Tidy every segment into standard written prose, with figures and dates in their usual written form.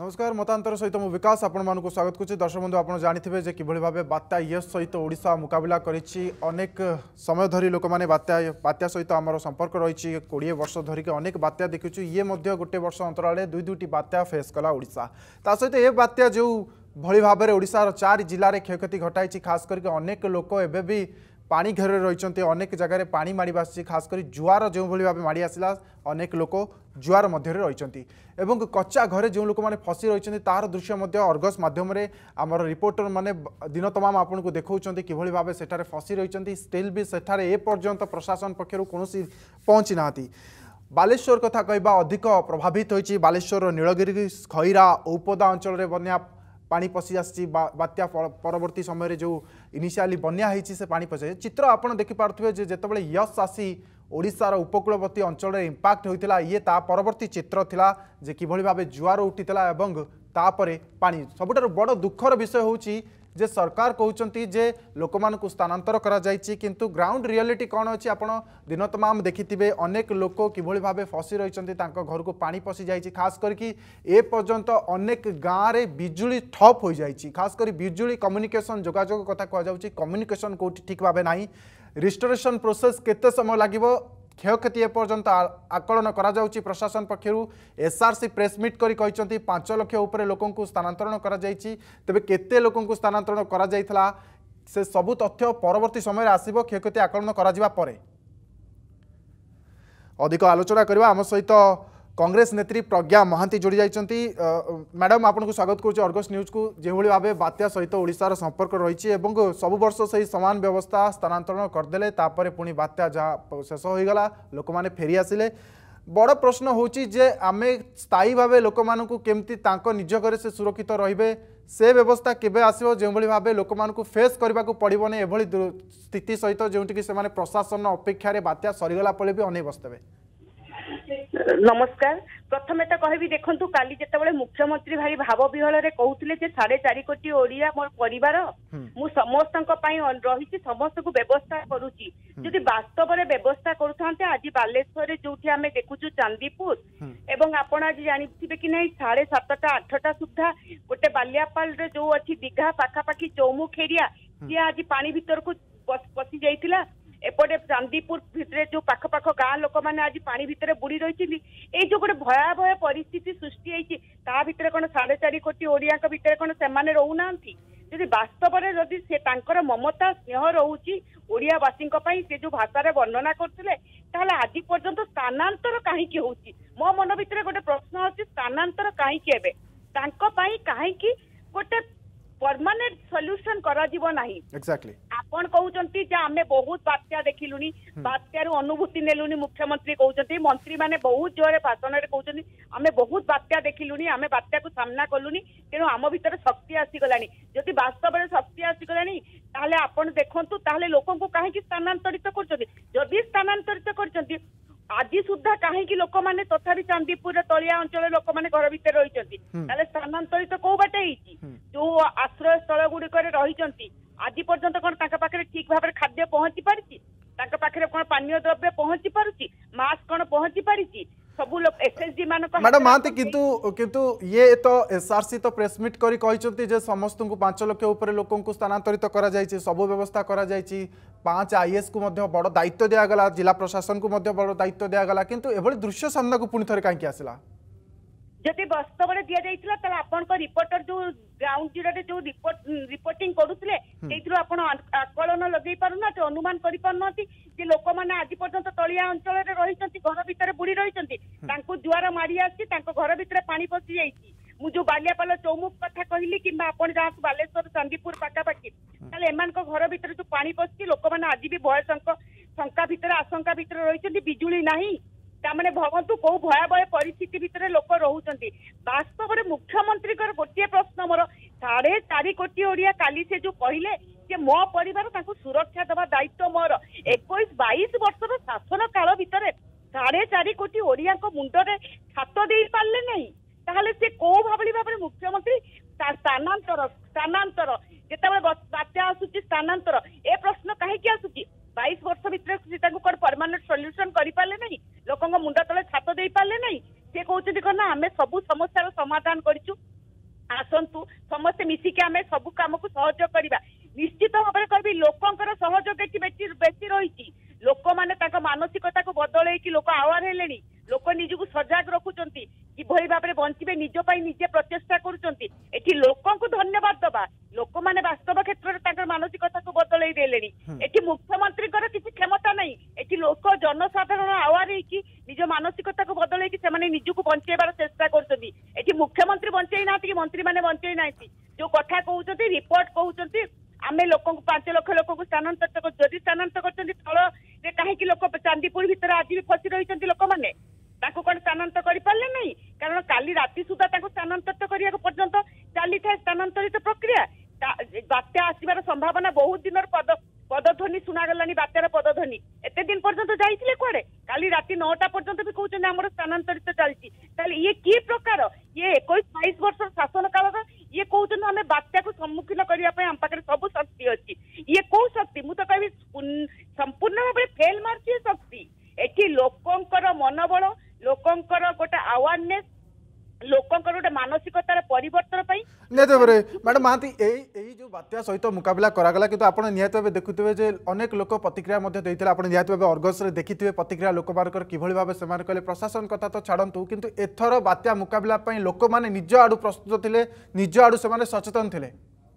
नमस्कार मतांतर सहित मु विकास आपण स्वागत करुच्ची। दर्शक बंधु आप जानते जे किभली भाव बात्या यश सहित ओडिशा मुकाबला करिछि। अनेक समय धरी लोक माने बात्या सहित आमर संपर्क रही 20 वर्ष धरिक अनेक बात्या देखुछु। ये मध्य गोटे वर्ष अंतराले दुईटी बात्या फेस कला ओडिशा। ता सहित ए बात्या जो भली भाव में ओडिशार 4 जिले क्षयक्षति घटाई, खास करके अनेक लोक एबे भी पानी घेर रही, अनेक जगह पानी माड़ी आसी, खासकर जुआर जो भाव माड़ी आसला अनेक लोक जुआर मध्य रही एवं कच्चा घरे जो लोक मैंने फसी रही तार दृश्य अर्गस माध्यम आमर रिपोर्टर माने दिन तमाम आपन को देखा कि भाव सेठारे फसी रही। स्टिल भी सेठारे ए पर्यंत प्रशासन पक्षर कौन पहुँची ना। बालेश्वर कथा कहबा अधिक प्रभावित होइछि। बालेश्वर नीलगिरी खैरा औपदा अंचल रे बन्या पानी पशि आसी बात्या परवर्ती समय जो इनिशियली बन्या होइछि से पानी पशि चित्र आपन देखि पारथुबे जे जेतेबेले यश आसी ओडिशार उपकूलवर्ती अंचल इंपैक्ट होइतिला। ये ता परवर्ती चित्र थिला जे किभली भाबे जुआर उठितिला एवं तापरे पानी। सबुठारु बड़ दुखर विषय होउछि जे सरकार कहउचंती जे लोकमानकु स्थानांतर करा जायछि, किंतु ग्राउंड रियलिटी कौन अछि आपण दिन तमाम देखिथिबे। अनेक लोक किभली भाबे फसी रहिचंती, तांको घर को पानी पशि जायछि। खास करके ए पर्यंत अनेक गाँव में बिजुली ठप हो जायछि। खास कर बिजुली कम्युनिकेशन जोगाजोग कथा कह जाउछि, कम्युनिकेशन कोठी ठीक भाबे नाही। रिस्टोरेशन प्रोसेस केते समय लागिबो क्षयक्षति एपर्यंत आकलन करा जाउछि। प्रशासन पक्षरु एसआरसी प्रेसमिट करी कहिसंती 5 लाख ऊपर लोकंकु स्थानांतरण करा जायछि। तबे केते लोकंकु स्थानांतरण करा जायथला से सबु तथ्य परवर्ती समय आसीबो क्षयक्षति आकलन करा जिबा परे। अधिक आलोचना करबा आम सहित कांग्रेस नेत्री प्रज्ञा महांती जोड़ी जाइछंती। मैडम आपन को स्वागत करूछि अर्गस न्यूज को। जो भाव बात्या सहित ओडिशार संपर्क रही एवं सब वर्ष से समान व्यवस्था स्थानांतरण करदेले, तापर पुणी बात्या जहाँ शेष हो गला लोक माने फेरी आसिले। बड़ प्रश्न होची जे आमे स्थायी भाव लोक मानकु केमती तांको निज घरे से सुरक्षित रहिबे से व्यवस्था केबे आसीबो जो भाव लोक मानकु फेस करबा को पड़िबो नै। एभली स्थिति सहित जोंटी कि से माने प्रशासन अपेक्षा रे बात्या सरीगला पले भी अनै बस्तबे। नमस्कार। प्रथम तो कहबी देखंतु काली जेतेबेले मुख्यमंत्री भारी भाव विहल रे कहउतिले जे 4.5 कोटी ओडिया मोर परिवार मु समस्तक पई रहिछि, समस्त को व्यवस्था करूछि। जदि वास्तव रे व्यवस्था करूथांते आज बालेश्वर रे जोठी हमें देखुछु चांदीपुर एवं आपण आज जानिथिबे कि नै 7:30 8टा सुद्धा गोटे बालियापाल रे जो अछि दीघा पाखा पाखी चौमुख एरिया जे आज पानी भीतर को पसी जाइतिला। एपटे चांदीपुर भितर जो पाख पाख गाँ लोक मैंने आज पानी भितर बुड़ी रही जो गोटे भयावह परिस्थिति सृष्टि होती ता भितर कौन 4.5 कोटी ओडिया भितर कौन से रोना जदि वास्तव में जदि से तांकर ममता स्नेह रोची ओडियावासी से जो भाषा वर्णना करते आज पर्यंत स्थानांतर कहीं होची। मो मन भितर गोटे प्रश्न अच्छी स्थानांतर कहीं कहीं गोटे परमानेंट सॉल्यूशन करा जीवो नाही। एक्जेक्टली आपण कहउचंती जे आमे बहुत बात्या देखिलुनी, बात्यार अनुभूति नेलुनी। मुख्यमंत्री कहउचंती, मंत्री माने बहुत जोरे भाषण रे कहउचंती आमे बहुत बात्या देखिलुनी, आमे बात्या को सामना कलुनी, तेनु आम भीतर शक्ति आसी गलानी। जदि वास्तव में शक्ति आसी गलानी ताले आपण देखंतु ताले लोकन को काहे कि स्थानांतरित करचंती। जदि स्थानांतरित करचंती आज सुधा कहीं लोक मैंने तथापि चांदीपुर तलिया अंचल लोक मैंने घर भितर रही स्थानांतरित कौ बाटे जो आश्रय स्थल गुड़िक रही आज पर्यंत कौन पाखे ठीक भाव खाद्य पहुंची पारिछि, पाखे कौन पानीय द्रव्य पहुंची पारुछि, मास्क कौन पहुंची पारिछि सबू लोग एसएसजी मान मैडम महांती। किंतु ये तो एसआरसी तो प्रेसमिट करी कहिसंती जे समस्त को 5 लाख ऊपर लोकों को स्थानांतरित करा जायछि, सब व्यवस्था करा जायछि। 5 आईएएस को मध्य बड़ दायित्व दिया गला, जिला प्रशासन को मध्य बड़ दायित्व दिया गला, किंतु एभली दृश्य सामना को पुणी थरे काहे आसिला। जदि वास्तव में दि जाइतिला त आपन को रिपोर्टर जो ग्राउंड जीरो रे जो रिपोर्टिंग करूथिले सेइथरो आपन आकलन लगै पारुना, अनुमान करि पारुनाती जे लोक माने आज पर्यंत तलिया अंचल रे रहिसंती, घर भितर बुड़ी रहिसंती, तांको जुआर मारी आसी, तांको घर भितर पानी पसी जाइछि। मु जो बालियापाल चौमुख कथा कहली किंबा आपन जहाँ बालेश्वर चांदीपुर पाखापाखि ताले एमान को घर भितर जो पानी पसी लोक माने आज भी भय शंका भितर आशंका भितर रहिसंती। बिजुली नाही तामने भगवंतु कौ भयावह परिस्थिति भितर लोक रोचंती। वास्तव में मुख्यमंत्री गोटे प्रश्न मोर 4.5 कोटी ओडिया काली से जो कहले जे मो परिवार तांको सुरक्षा देवा दायित्व मोर 21-22 वर्षर शासन काल भितर 4.5 कोटी ओडिया मुंडरे छात दे पारले नहीं ताहले से कौ भाबली भाबरे मुख्यमंत्री स्थानांतर जेतेबेले बात्या आसुची स्थानांतर ए प्रश्न काहे कि आसुची 22 वर्ष भितर परमानेंट सॉल्यूशन करि पाले नहीं, लोक मुंड तले छात दे पाले नहीं। से कहते ना आम सबू समस्या समाधान करूँ आसंतु समस्ते मिसिके आमे सब काम को सहयोग करिबा निश्चित भाव में कहबी लोकंकर सहयोग एठी बेसी रही लोक मैंने मानसिकता को बदल कि लोक आवार हेले लोक निजक सजग रखुंट किभली भाव में बंचे निजपाई निजे प्रचेषा करुँच लोक धन्यवाद दबा लोक मैंने वास्तव क्षेत्र में मानसिकता को बदल देले मुख्यमंत्री किसी क्षमता नहीं एटी लोक जनसाधारण आवार निज मानसिकता को बदल निजक बंचेबार चेष्टा कर मुख्यमंत्री बंचे ना कि मंत्री मैंने बंचे ना जो कथा कहते रिपोर्ट कहते आम लोक 5 लाख लोक को स्थानांतरित जदि स्थानांतरित स्थल कहीं लोक चांदीपुर भितर आज भी फसी रही लोक मैंने कौन स्थानांतर कर पारे नहीं कारण काली राति सुधा स्थानांतरित करने पर्यंत चली था स्थानांतरित प्रक्रिया बात्या आसबार संभावना बहुत दिन पदध्वनि शुणागलानी बात्यार पदध्वनि एते दिन पर्यंत जाइए कड़े काली राति 9टा पर्यंत भी कहते आम स्थानांतरित चलती ये कि प्रकार ये 21-22 वर्ष शासन काल ये कहते आम बात्या को सम्मुखीन करने आम पाखे सब शक्ति अच्छी ये कौ शक्ति मुझे कह संपूर्ण भाव में फेल मार्ची शक्ति एटी लोकंकर मनोबल लोकंकर गोटे अवेयरनेस लोकंकर गोटे मानसिकतार परिवर्तन मैडम महांती जो बात्या सहित मुकाबला करागला किंतु आपण निहत भाव देखुवे जे अनेक लोक प्रतिक्रिया निहत भाव अर्गस देखिथे प्रतिक्रिया लोक मानकर किभली भाव से कहले प्रशासन कथा तो छाड़ू किंतु एथर बात्या मुकाबला लोक मैंने निज आड़ू प्रस्तुत थे निज आड़ू से सचेतन थे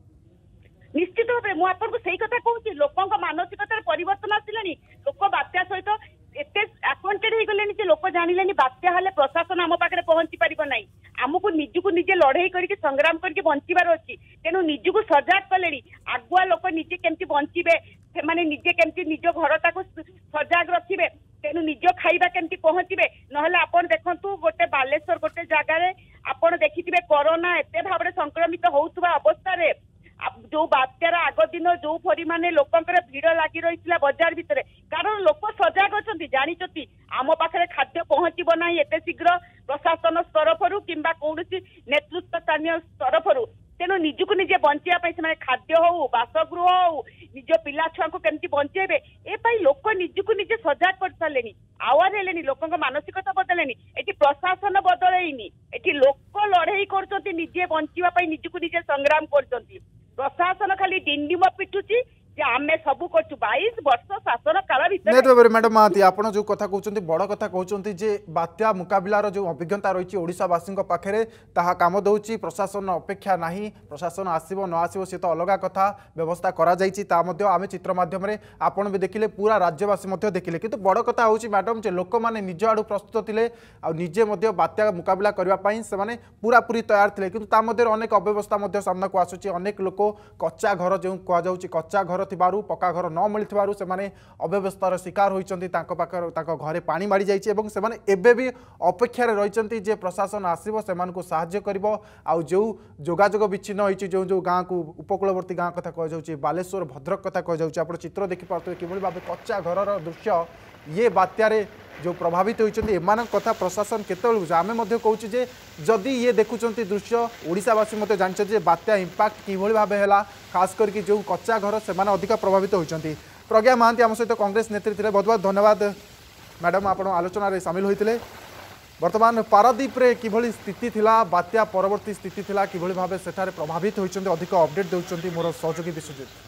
निश्चित भाव मुझे से कथा कहूँ लोक मानसिकतार परिवर्तन आसिलानी लोक बात्या सहित एते एक्वेंटेड हो गले लोक जानिले बात्या हेले प्रशासन आम पाखे पहुंची पार ना आमको निजको निजे लड़ाई करके संग्राम करके बंचार अच्छी तेणु निजको सजग कले आगुआ लोक निजे केमती बंचे से निजे केमती निज घरटा को सजग रखिए तेणु निज खाइबा केमती पहुंचे नहले आपण देखंतु गोटे बालेश्वर गोटे जगार आपण देखिथिबे कोरोना एते भाव में संक्रमित होउतबा अवस्था रे जो बात्यार आग दिन जो परिमाणे लोकंकर भीड़ लगी रही बजार भितर कारण लोक सजग अच्छा जानी आम पाखे खाद्य पहुंचब ना एत शीघ्र प्रशासन तरफर कि कौन नेतृत्व स्थानीय तरफर तेणु निजक निजे बंचाई से खाद्य हो बासगृह हो निज पिला छुआ को केमती बंचेबे ए लोक निजक निजे सजग कर सारे आवार हेले लोक मानसिकता बदलेनी एटी प्रशासन बदलैनी एटी लोक लड़ाई कर निजे बंचाई निजक निजे संग्राम कर प्रशासन खाली डिंडिम पिटुची आमे सब करछु 22 वर्ष शासन काल भितर मैडम महांती आपण जो कथा कहउचंती बड़ कथा कहउचंती जे बात्या मुकाबलार जो अभिज्ञता रही ओडिशावासी पाखे ताहा काम दउची प्रशासन अपेक्षा नाही प्रशासन आसीबो न आसीबो से तो अलग कथा व्यवस्था करा जाईची ता मध्ये आमे चित्र माध्यम रे आपण भी देखिले पूरा राज्यवासी मध्ये देखिले किंतु बड़ कथा होउची मैडम जे लोक माने निज आडू प्रस्तुत थिले आ निजे मध्ये बात्या मुकाबला करबा पई से माने पूरा पूरी तैयार थिले किंतु ता मध्ये अनेक अव्यवस्था मध्ये सामना को आसुची अनेक लोक कच्चा घर जो कह जाउची कच्चा घर थिबारु पक्का घर न मिलथिबारु से माने अव्यवस्थार शिकार होइचंती तांको घरे पानी मारी जाइछि एवं से माने एबे भी अपेक्षा रे रहिचंती जे प्रशासन आसीबो से मानको सहाय्य करिवो आ जो जोगाजोग विच्छिन्न होइछि जो जो गाँ को उपकूलवर्ती गाँ कथा कह जाउछि बालेश्वर भद्रक कथा कह जाउछि आपण चित्र देखि पारथि किभली भाबे कच्चा घरर दृश्य ये बात्यारे जो प्रभावित होइचंती एमान कथा प्रशासन केतेबेल आमे मध्ये कहूछि जे जदि ये देखुचंती दृश्य ओडिशावासी मध्ये जानछथि जे बात्या इंपैक्ट किभली भाबे हैला खास करके जो कच्चा घर से अधिक प्रभावित होइचंती प्रज्ञा महांती आम सहित कांग्रेस नेत्री थे बहुत बहुत धन्यवाद मैडम आपण आलोचना रे शामिल होइतिले वर्तमान पारादीप रे किभली स्थिति थिला बात्या परवर्ती स्थिति थिला किभली भाबे सेठारे प्रभावित होइचंती अधिक अपडेट देउचंती मोर सहयोगी विश्वजित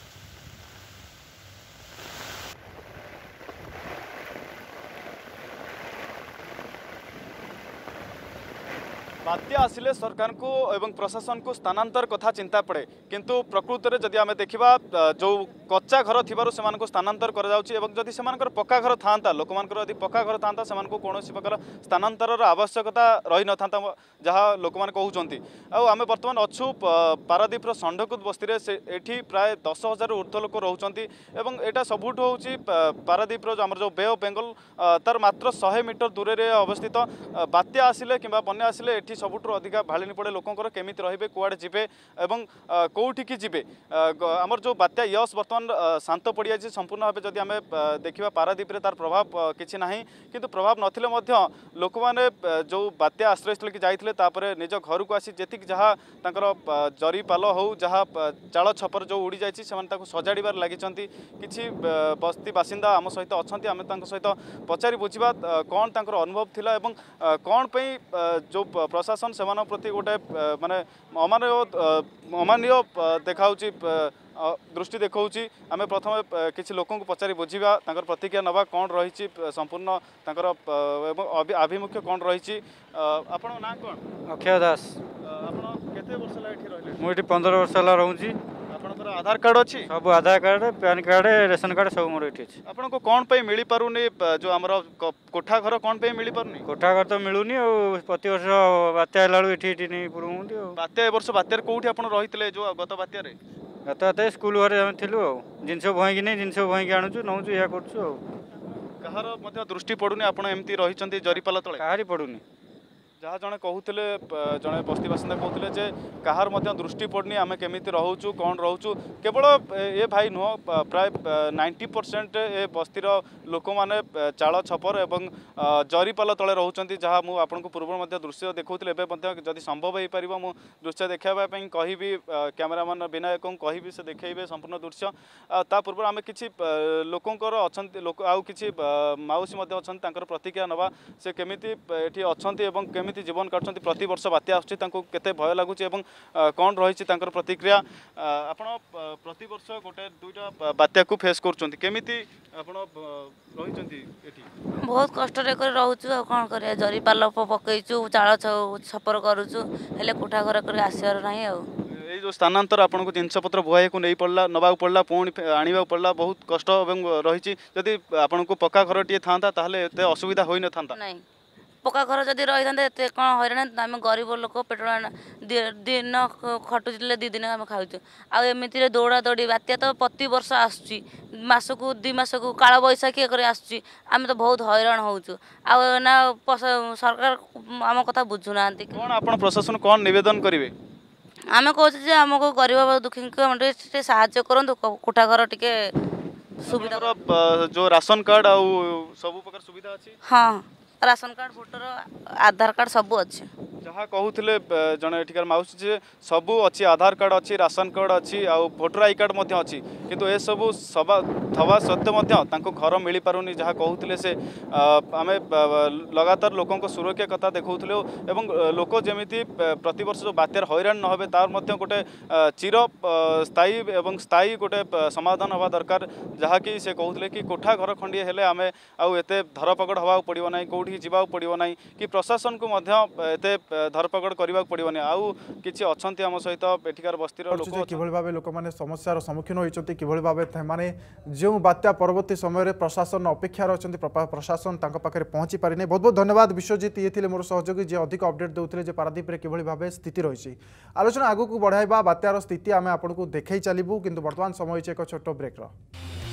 बात्या आसिले सरकार को एवं प्रशासन को स्थानांतर कथा चिंता पड़े किंतु प्रकृत में जदि आम देखा जो कच्चा घर थी से स्थानांतर जदि से पक्का घर था लोक मान पक्का घर था से कौन प्रकार स्थानांतर आवश्यकता रही न था जहाँ लोक मैंने कहते आम बर्तमान अच्छु पारादीपर षंढकुद बस्ती से प्राय 10,000 ऊर्ध्व लोक रोचे यहाँ सबुठ हूँ पारादीपर जो आम जो बे ऑफ बेंगल तार मात्र 100 मीटर दूर में अवस्थित बात्या आसिले कि बन्या आसिले ये सबुठ अधिक भाड़ी पड़े लोकंर केमिति रहिबे कुआडे जिबे एवं कोउठी की जिबे आमर जो बात्या यश वर्तमान बर्तमान शांत पड़ जाए संपूर्ण भाव जदि आम देखा पारादीप तार प्रभाव किसी ना किंतु प्रभाव नथिले मध्य लोक मैंने जो बात्या आश्रयस्थल की जाते निज घर को आसी जी जहाँ जरी पाल हो जहाँ चाल छपर जो उड़ी जाए सजाड़बार लगी किसी बस्ती बासिंदा आम सहित अच्छा आम सहित पचारि बुझा कौन तांकर अनुभव थिला एवं कौन पे जो प्रशासन से प्रति गोटे माने अमानवीय देखा दृष्टि देखा आम प्रथम किसी लोक पचारि बुझा प्रतिक्रिया नवा कौन रही संपूर्ण आभिमुख्य कौन रही आपण ना कौन अक्षय दास केते वर्ष रही मुझे 15 वर्ष रोचे आपनकर आधार कार्ड अच्छी सब Aadhaar card pan card ration card सब मोर ये आपन को कौन पे मिली पारुनी जो हमर कोठा घर कौन पे मिली पारुनी कोठा घर तो मिलूनी प्रति वर्ष बात्या ये नहीं पुरमुंदी बात्या ए वर्ष बात्यार कोठी आपन रहितले जो गत बात्या रे गत बात्या स्कूल घरे हम थिलु जिनस भईकी नहीं जिनस भईकी आणुछु नौछु या करछु कहार मध्य दृष्टि पडुनी आपन एमती रहिचंती जरीपाल तळे काहारी पडुनी जहाँ जड़े कहते जड़े बस्ती बासिंदा कहते कहार दृष्टि पड़नी आम केमी रोचु कौन रोचु केवल ए भाई नुह प्राय 90% ए बस्तीर लोक मैंने चाल छपर एवं जरीपाल तले रोचंती जहाँ मुझे आपको पूर्व दृश्य देखुली जदि संभव हो पार मु दृश्य देखापी कहि कैमेरामैन विनायक कहि से देखेबे संपूर्ण दृश्य ता पूर्व आम कि लोकंर अच्छा लोक आउ कि माउसी अच्छा प्रतिक्रिया नवा से केमी अच्छा जीवन काटुंट प्रति वर्ष बात्या आसते भय लगुच कौन रही प्रतिक्रिया आपण प्रति वर्ष गोटे दुईटा बात्या को फेस करमी बहुत कष्ट रोचु कौन कर जरी पाल पकईचु चाल छपर करुचु हेले कोठा घर कर आसबार ना ये जो स्थानांतर आपन को जिनपत्र बुहाई को नहीं पड़ला नवा पड़ला पुणी आने पड़ला बहुत कष्ट रही जदि आपन को पक्का घर टे था असुविधा हो न था पक्का घर जदि रही था कौन हईराण आम गरीब लोक पेट दिन खटुले 2 दिन आम खाऊ आमती दौड़ा दौड़ी बात्या तो प्रति वर्ष आसक 2 मास को काल बैशाखी आम तो बहुत हईराण होचु ना सरकार आम कथा बुझुना कौन आप प्रशासन कौन निवेदन करेंगे आम कहे आमको गरीब दुखी को साहाय्य करूँ कोठा घर टे सुविधा जो राशन कार्ड सब प्रकार सुविधा अच्छी हाँ ration card voter Aadhaar card सब अच्छे जहाँ कहते जड़े एठिकार माउसी जे सबू अच्छी आधार कार्ड अच्छी राशन कार्ड अच्छी आ भोटर आई कार्ड अच्छी किंतु ए सबू थवा सत्वे घर मिल पारुनी जहाँ कहते से आम लगातार लोकों सुरक्षा कथा देखुले लोक जमी प्रति वर्ष जो बात्यार हईराण न हे तार गोटे चिर स्थायी एवं स्थायी गोटे समाधान हवा दरकार जहाँकि से कहते कि कोठा घर खंडे हेले आम आउ एते धरपकड़ हवा पड़ो ना कौटी जावाक पड़ो ना कि प्रशासन को एते धरपकड़ करने पड़ोनी आउ कि अच्छा आम सहित एठिकार बस्तीर किभଳି भाबे लोक माने समस्यार सम्मुखीन होइचंती किभଳି भाबे माने जो बात्या परवर्ती समय प्रशासन अपेक्षा रहिचंती प्रशासन तांको पाखरे पहुंची पारिने बहुत बहुत धन्यवाद विश्वजीत ये थिले मोर सहयोगी जे अधिक अपडेट देउथिले जे पारादीप रे किभଳି भाबे स्थिति रहिछि आलोचना आगु को बढ़ाइबा बात्यार स्थिति आमे आपनको देखाई चलिबु किंतु वर्तमान समय होइछ एक छोटो ब्रेक रो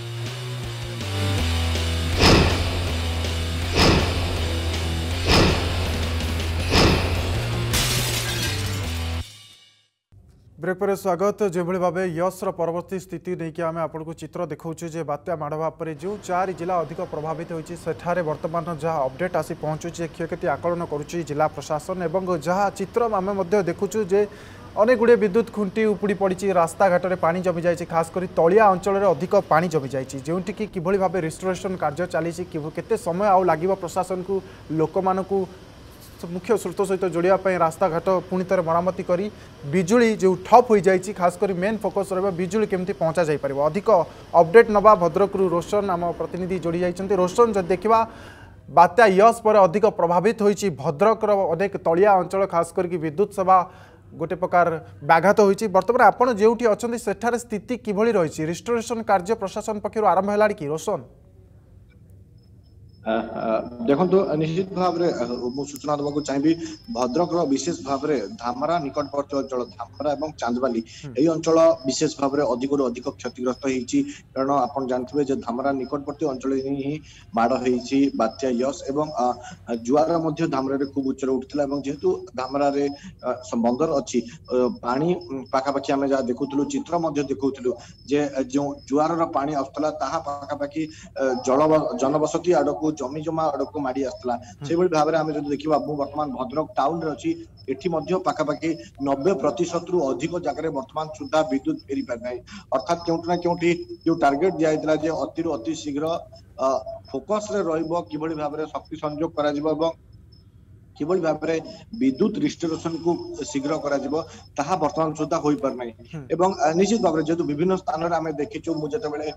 ब्रेक पर स्वागत जो भाव यस्र परवर्ती स्थिति नहीं कि आम आपको चित्र देखा जे बात्या माड़ भाव जो 4 जिला अधिक प्रभावित होती सेठारे वर्तमान जहाँ अपडेट आसी पहुँचुचे क्षयक्षति आकलन करुच्ची जिला प्रशासन एवं जहाँ चित्र आम देखुचु जे अनेक गुड़े विद्युत खुंटी उपुड़ी पड़ी रास्ता घाट में पानी जमी जाए खासकर तलिया अंचल अधिक पानी जमी जाए जोटि किभଳି भाव रिस्टोरेशन कार्य चली केते समय आउ लागिबो प्रशासन को लोक मानकु मुख्य स्रोत सहित जोड़ापी रास्ता घाट पुणी थे मरामती करी बिजुली जो ठप हो जाए खासकर मेन फोकस रहा बिजुली केमती पहुँचा जापर अधिक अपडेट नवा भद्रक रोशन आम प्रतिनिधि जोड़ी जाइए रोशन जब देखा बात्या यश पर अधिक प्रभावित होती भद्रकर अनेक तलिया अंचल खासकर विद्युत सेवा गोटे प्रकार व्याघात होती बर्तमान आपड़ जो अच्छा सेठार स्थिति किभଳି रही रिस्टोरेशन कार्य प्रशासन पक्षर आरंभ है कि रोशन देखो निश्चित भाव में सूचना देवाक चाहिए भद्रक विशेष भाव में धामरा निकटवर्ती अंचल धामरा और चांदबाली यही अंचल विशेष भाव में अधिक अधिक क्षतिग्रस्त होती कारण आप जानते धामरा निकटवर्ती अंचल ही माड़ होती बात्या यश एवं जुआर धामरा खूब उच्चर उठा जेहेतु धामरा बंदर अच्छी पानी पाखापाखि आम जहाँ देखुलु चित्र देखुलु जो जुआर पानी आसला पाखापाखि जनबसती आड़क जमी जमा आड़क माड़ी आसला से भाव में आम जो देखा बर्तमान भद्रक टाउन रे अच्छी एठी पाखापाखि 90% रु अधिक जगह बर्तमान सुधा विद्युत फेरी पार ना अर्थात क्योंना क्योंटी जो टार्गेट दिया अति रु अति शीघ्र फोकस रे रहिबो किभली भाव में शक्ति संयोग करा जिवो एवं किभली भाव में विद्युत रिस्टोरेशन को शीघ्र करा जिवो ताहा वर्तमान सुधा होई पार नै एवं निश्चित भाव में जेतु विभिन्न स्थान रे आमे देखिचु मु जते बेले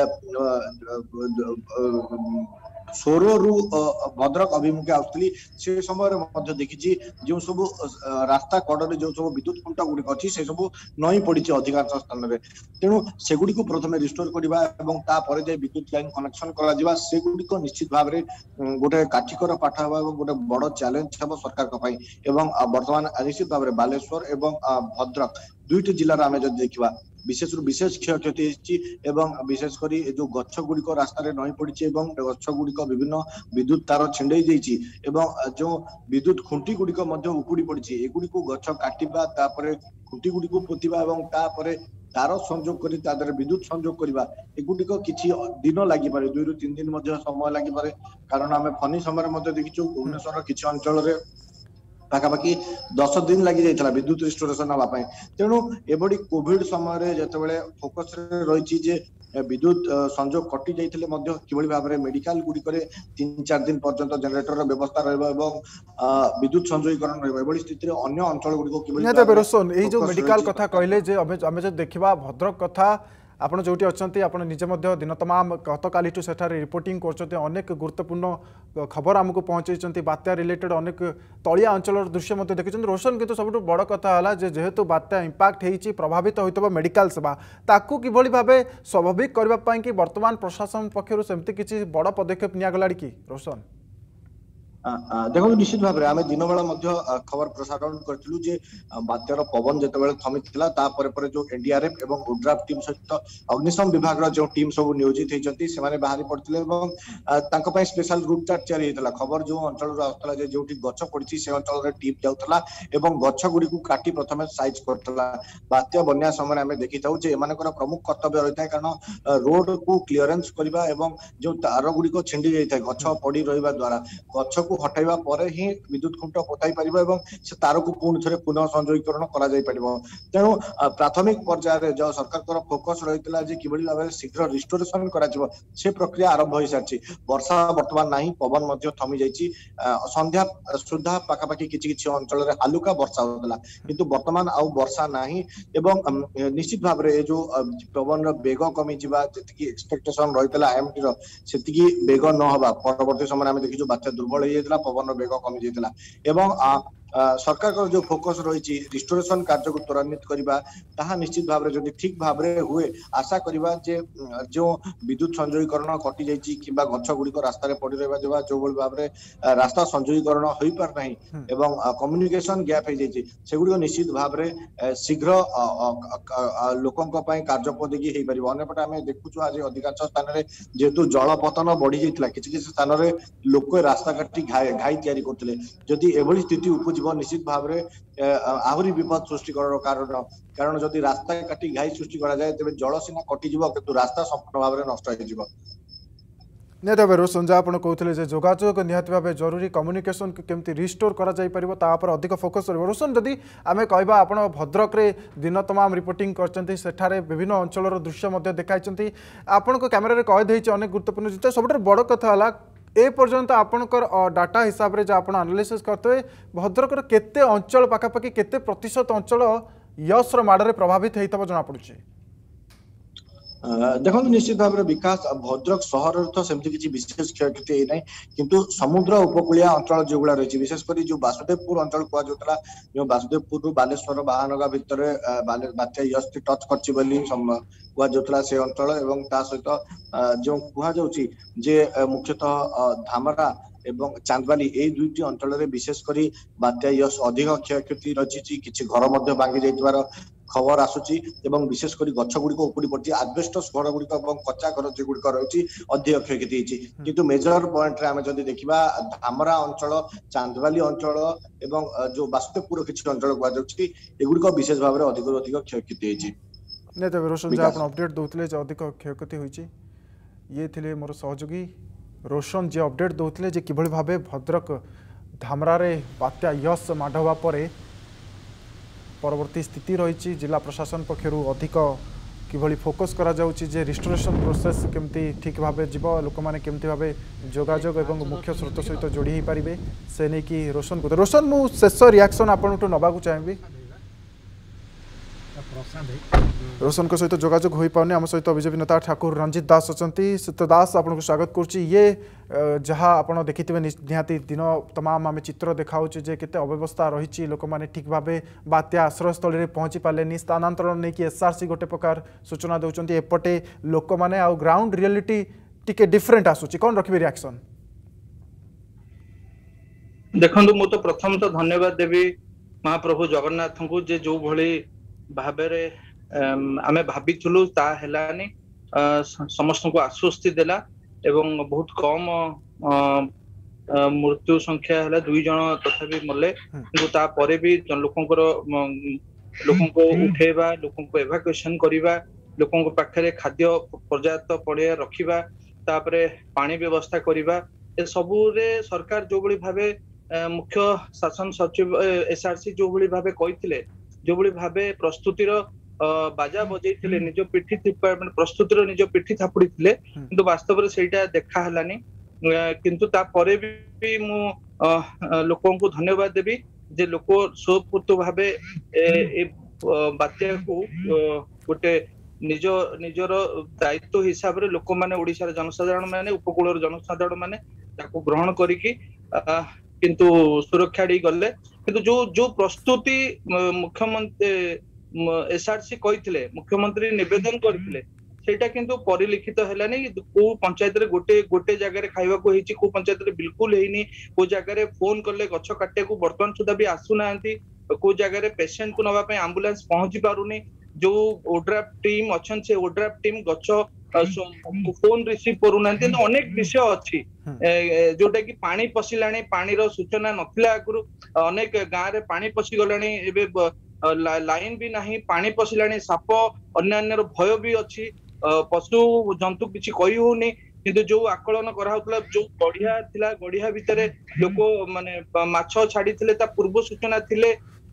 सोरु भद्रक अभिमुखे आसुली से समय देखी जो सब रास्ता कड़े जो सब विद्युत खुंटा गुड़िक अच्छी से सब नई पड़ी अधिकांश स्थान में तेणु सेगुड़ी को प्रथम रिस्टोर करवा जाए विद्युत लाइन कनेक्शन करा से गुड़िक निश्चित भाव में गोटे काठिकर पाठ और गोटे बड़ चैलेंज हम सरकार एवं वर्तमान निश्चित भाव में बालेश्वर एवं भद्रक दुईटी जिलार आम जब देखा विशेष क्षय क्षति एवं विशेषकर जो गछ गुड़िक रास्ता नई पड़ी गछ गुड़िक विभिन्न विद्युत तार छिंडई एवं जो विद्युत खुंटी गुड़िक उपुड़ी पड़ी एगुड़ी गछ काटिबा खुंटी गुड़ी पोतिबा एवं तार संयोग कर विद्युत संयोग करवा एगुड़िक किसी दिन लगी पारे 2 ରୁ 3 दिन समय लगी पारे कारण आम फनी समय देखीचु भुवनेश्वर किसी अंचल पाखापाखि 10 दिन लगी जाइए विद्युत रिस्टोरेशन हाँपाई तेणु एबड़ी कोविड समय जिते फोकस रही विद्युत संयोग कटि जाइए किभली भाव में मेडिकल गुड़िक 3-4 दिन पर्यंत जनरेटर व्यवस्था रहा विद्युत संयोगीकरण रहा स्थित अन्य अंचल गुड़िक रोशन ये जो मेडिकल कथा कहले आम जो देखा भद्रक कथा आपड़ जो अच्छा आप निजे दिन तमाम गत काली रिपोर्टिंग करनेक गुरुत्वपूर्ण खबर आमको पहुँचे बात्या रिलेटेड अनेक तलिया अंचल दृश्य देखते रोशन किंतु सब बड़ कथा है जेहेतु बात्या इंपैक्ट होती प्रभावित होता मेडिकल सेवा ताकू किभली भाव स्वाभाविक करने कि वर्तमान प्रशासन पक्षर सेमती किसी बड़ पदक्षेप निगला कि रोशन देखो निश्चित भाव में आम दिन बेला खबर प्रसारण करूँ बात्यार पवन जिते थमी जो एनडीआरएफ और ओड्राफ टीम सहित अग्निशम विभाग जो टीम सब नियोजित होती से बाहरी पड़ते स्पेशल ग्रुप चार्ट या खबर जो अंचल आसला जो गछ पड़ी से अंचल टीम जाऊला गछ गुड़ी काटी प्रथम साइज करता बात्या बन्या समय आम देखी था एम प्रमुख कर्तव्य रही है कारण रोड को क्लीयरेंस करवा जो तार गुड़िक छिंडी जाए गछ पड़ी रहा द्वारा गछ को हटाइबा परे ही विद्युत खुंट पोताई परिबो एवं से तार को पुणी थे पुनः संयोगीकरण करा जाय परिबो तेणु प्राथमिक पर्यायर जो सरकार फोकस रही है कि भाव शीघ्र रिस्टोरेशन करा से प्रक्रिया आरंभ हो सारी वर्षा वर्तमान नहीं पवन थमी जाइए संध्या सुधा पाखापाखि किसी अंचल हालुका वर्षा होता किंतु वर्तमान आउ वर्षा नहीं एवं निश्चित भाव में जो पवन बेग कमी जी एक्सपेक्टेशन रही है आईएमटी से बेग न हवा परवर्ती समय आम देखी बात्या दुर्बल हो पवन बेग कमी जाइए एवं सरकार का जो फोकस रही रिस्टोरेशन कार्य को त्वरान्वित करवा निश्चित भाव में जब ठीक भाव में हुए आशा करवा जो विद्युत संयोगीकरण कटि जाइए कि गछ गुड़िक रास्ता पड़ रहा जो भाव में रास्ता संयोगीकरण हो पार ना एवं कम्युनिकेशन गैप हो जाइए सेगुड़ निश्चित भाव में शीघ्र लोकों कार्योपयोगी हो पार अंपटे आम देखुचु आज अधिकांश स्थान में जेहेतु जल पतन बढ़ी जाता किसी स्थान में लोक रास्ता काटी घाई तैयारी करते जदि एभली स्थिति उपज निश्चित भाव में आहरी विपद सृष्टि कारण जदि रास्ता काटी घाई सृष्टि करा जाए तेज जल सीना कटिज किंतु रास्ता संपूर्ण भाव में नष्ट हो निहत भाव रोशन जहाँ आप कहते जोगाजोग निहत भाव जरूरी कम्युनिकेशन केमती रिस्टोर कर अधिक फोकस रही रोशन जदि आम कह आप भद्रक दिन तमाम रिपोर्टिंग कर विभिन्न अंचल दृश्य देखाई आपण कैमेरा कहीदे अनेक गुरुत्वपूर्ण जिन सब बड़ कथा है ए पर्यंत आपणकर डाटा हिसाब से आप एनालिसिस करते भद्रक केते अंचल पाखापाखि केते प्रतिशत अंचल यश्र माड़े प्रभावित होता जना पड़ुछि देखो निश्चित भाव में विकास भद्रक सहर तो सेमती किसी विशेष क्षयक्षति ना किंतु समुद्र उपकूलिया अंचल जो गुड़ा रही विशेषकर जो वासुदेवपुर अंचल कहला जो वासुदेवपुर रु बालेश्वर बाहानगा भितर बात्या यश टच कर से अंचल एवं ता सहित जो कह मुख्यतः धामरा एवं चांदवाली ए दुईटी अंचल विशेषकर बात्या यश अधिक क्षयक्षति रही किसी घर भांगी जाइबार खबर आसुची एवं विशेषकर गछ गुड़िक उपुड़ी पड़ी आजबेस्टस घर गुड़िक कच्चा घर जो गुड़िक रही अधिक क्षयक्षति किंतु मेजर पॉइंट रे आमे जदि देखिबा धामरा अंचल चांदवाली अंचल एवं जो वासुदेवपुर किसी अंचल कह एगुड़िक विशेष भाव में अधिक क्षयक्षति नहीं तो रोशन जी आप अपडेट दौले अधिक क्षयक्षति होती ये थे मोर सहयोगी रोशन जी अपडेट दौले कि भाव भद्रक धामरा बात्या यश माड़ हवा परवर्ती स्थिति रही जिला प्रशासन पक्षर अधिक किभली फोकस करा जाउची जे रिस्टोरेशन प्रोसेस केमती ठीक भाव जीव लोक मैंने केमती भाव जोगाजोग एवं मुख्य स्रोत सहित जोड़ी हो पारे से नहीं कि रोशन को रोशन मु शेष रिएक्शन आपन नवा चाहिए रोशन को सहित जोगाजोग हो पाने आम सहित बीजेपी नेता ठाकुर रंजित दास अच्छा सीत दास आपको स्वागत करुच्ची ये जहाँ आप देखी निहाती दिन तमाम आम चित्र देखा जे केते अव्यवस्था रही लोक मैंने ठीक भाव बात्या आश्रयस्थल में पहुँची पारे स्थानांतरण नहीं कि एसआरसी गोटे प्रकार सूचना दौरान एपटे लोक मैंने आउ ग्राउंड रियलिटी टिके डिफरेंट आसूची कौन रखिए रिएक्शन देखो मु तो प्रथम तो धन्यवाद देवी महाप्रभु जगन्नाथ को जे जो भली भाबरे आमे भाबिथुलु ता हेलानी समस्त को आश्वस्ति देला एवं बहुत कम मृत्यु संख्या है 2 जन तथापि मले किंतु ता परे भी लोकों को उठेबा लोकों को एवाकुएशन करिबा लोकों को पाखरे खाद्य पर्याप्त पड़िया रखिबा तापरे पानी व्यवस्था करिबा ए सबु रे सरकार जो बली भाबे मुख्य शासन सचिव एसआरसी जो बली भाबे कहिथिले जो बली भाबे प्रस्तुतिर बाजा बजैथिले निज पिठी प्रस्तुतिर निज पिठी थापुड़ी थिले किंतु वास्तव रे सेटा देखा हलानी किंतु ता परे भी मु लोकों को धन्यवाद देबी जे लोक स्वपुत भाबे ए बात्या को गोटे निजर दायित्व हिसाब रे लोक माने ओडिसा जनसाधारण माने उपकूल जनसाधारण माने ताको ग्रहण करिकी किंतु सुरक्षा दी गले किंतु जो प्रस्तुति मुख्यमंत्री एसआरसी कहिथिले मुख्यमंत्री निवेदन करथिले सेटा किंतु परिलिखित हेलानी को पंचायत रे गोटे जगह रे खाइबा को हेची को पंचायत रे बिल्कुल हेनी को जगह रे फोन करले गछ काटे को बर्तन सुधा भी आसु नांती को जगह रे पेशेंट को नवा पे एम्बुलेंस पहुंची पारुनी जो ओड्राफ टीम अछन से ओड्राफ टीम गछ फोन रिसीव करूनांती अनेक विषय अछि जोटा कि पानी पसिलाणी पानी रो सूचना नथिला आगुरु अनेक गां रे पानी पसि गलाणी एबे लाइन भी नहीं पानी पसिलाणी साप अन्य भय भी अच्छी पशु जंतु किसी कही होनी किंतु जो आकलन कराउतला जो गढ़िया थिला गढ़िया भितरे लोक माने माछ छाड़ी थिले ता पूर्व सूचना थिले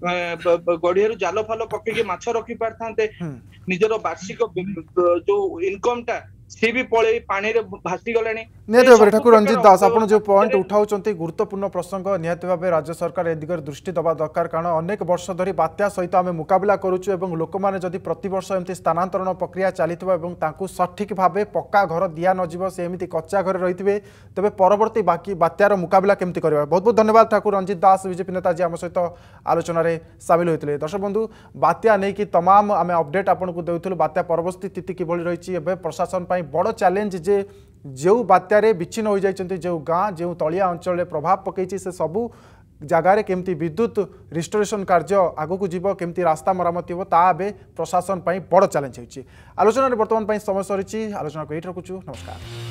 गढ़िया जाल फाल पकेके माछ रखी पारथांते निजर वार्षिक जो इनकम टा सी भी पळे पानी रे भासी गलानी निहत ठाकुर रंजित दास आप जो पॉइंट उठाउचंती गुरुत्वपूर्ण प्रसंग निहत भाव राज्य सरकार ए दिगरे दृष्टि दबा दरकार कारण अनेक वर्ष धरी बात्या सहित आम मुकाबला करुचु एवं लोक माने जदि प्रति वर्ष एमती स्थानांतरण प्रक्रिया चलीथिबा एवं तांकु सठिक भाव पक्का घर दिया न जीव से एमती कच्चा घर रहिथिबे तबे परवर्ती बाकी बात्यार मुकाबला केमती करबा बहुत बहुत धन्यवाद ठाकुर रंजित दास बीजेपी नेता जी आम सहित आलोचना रे शामिल होइतिले दर्शक बंधु बात्या नै कि तमाम आम अपडेट आपनको देउथुलु बात्या परवर्ती स्थिति किभली रहिछि एबे प्रशासन बड़ चैलेंज जे जो बात्यारे विच्छिन्न हो जाइछन्ति जो गाँ जो तलिया अंचल प्रभाव पकई से सबू जगार केमती विद्युत रिस्टोरेशन कार्य आगक जीव केमती रास्ता मरामती हो ता बे प्रशासन बड़ चैलेंज होइछि आलोचना बर्तमान समय सरी आलोचना को ये रखुछु नमस्कार।